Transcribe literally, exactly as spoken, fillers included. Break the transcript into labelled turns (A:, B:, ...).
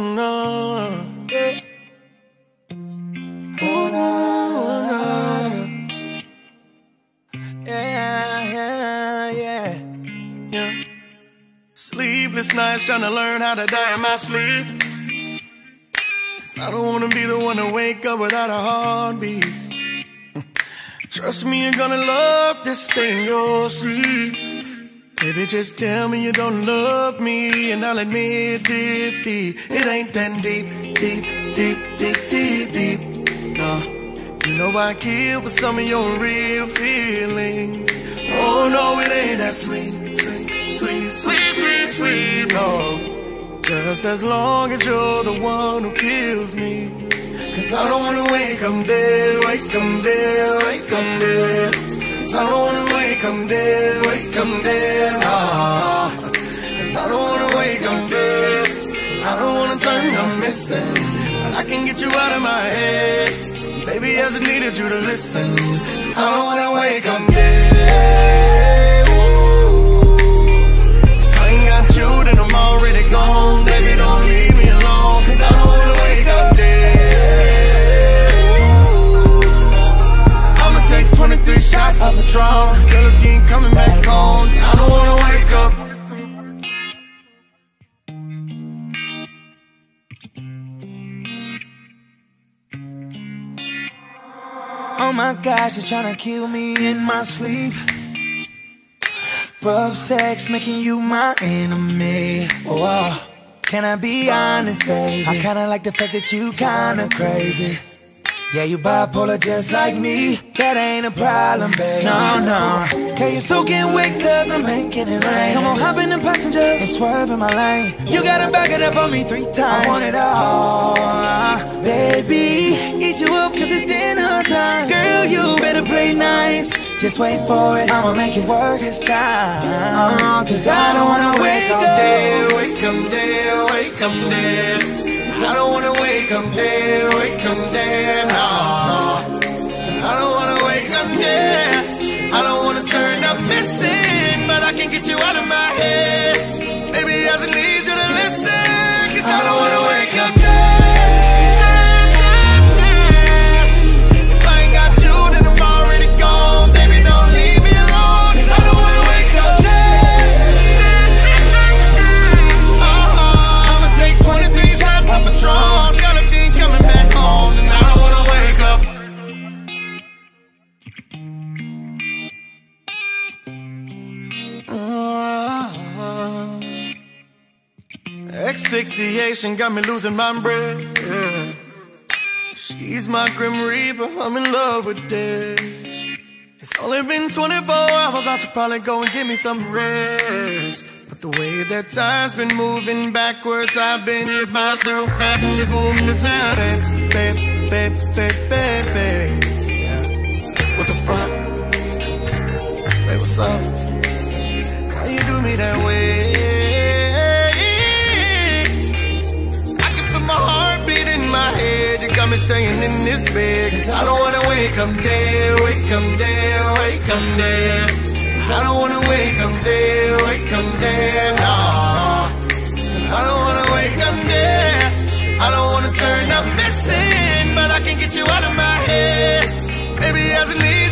A: no. Yeah. Oh, no, no. Yeah, yeah, yeah, yeah. Sleepless nights trying to learn how to die in my sleep. Cause I don't wanna be the one to wake up without a heartbeat. Trust me, you're gonna love this thing you'll see. Baby, just tell me you don't love me, and I'll admit it deep. It ain't that deep, deep, deep, deep, deep, deep. No, you know I kill for some of your real feelings. Oh no, it ain't that sweet, sweet, sweet, sweet, sweet, sweet. No, just as long as you're the one who kills me. Cause I don't wanna wake up dead, wake up dead, wake up dead. Cause I don't wanna wake up dead, wake up dead, nah. Cause I don't wanna wake up dead. I don't wanna turn up missing, but I can get you out of my head. Baby, I just needed you to listen. Cause I don't wanna wake up dead. Ooh. If I ain't got you, then I'm already gone. Baby, don't leave me alone. Cause I don't wanna wake up dead. Ooh. I'ma take twenty-three shots of Patron. Cause girl, you ain't coming back home. I don't wanna wake up.
B: Oh my gosh, you're trying to kill me in my sleep. Rough sex making you my enemy. Oh, oh, can I be honest, baby? I kinda like the fact that you kinda crazy. Yeah, you bipolar just like me. That ain't a problem, baby. No, no. Girl, you're soaking wet cause I'm making it rain. Come on, hop in the passenger and swerve in my lane. You gotta back it up on me three times. I want it all, baby. Eat you up cause it's dinner time. Girl, you better play nice. Just wait for it, I'ma make it work this time. uh, Cause I don't wanna wake up
A: dead, wake up dead, wake up dead. I don't wanna wake up dead, wake up dead, no. I don't wanna wake up dead. I don't wanna turn up missing, but I can get you out of my head. Baby, I just need you to listen. Cause I don't wanna wake up dead. If I ain't got you, then I'm already gone. Baby, don't leave me alone. Cause I don't wanna wake up dead. uh-huh. I'ma take twenty-three shots of Patron. Gonna be coming back home, and I don't wanna wake up. uh, Asphyxiation got me losing my breath. Yeah. She's my grim reaper, I'm in love with death. It's only been twenty-four hours, I should probably go and give me some rest. But the way that time's been moving backwards, I've been hit by still having this boom the time. Babe, babe, babe, babe, babe. Yeah. What the fuck? Hey, what's up? Why you do me that way? I can feel my heartbeat in my head. You got me staying in this bed. Cause I don't wanna wake up dead, wake up dead, wake up dead. I don't wanna wake up dead, wake up dead, no. I don't wanna wake up dead. I don't wanna turn up missing, but I can get you out of my head. Baby, I just need